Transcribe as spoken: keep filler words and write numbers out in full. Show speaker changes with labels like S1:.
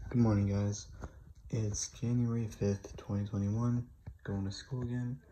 S1: Good morning, guys. It's January fifth, twenty twenty-one, going to school again.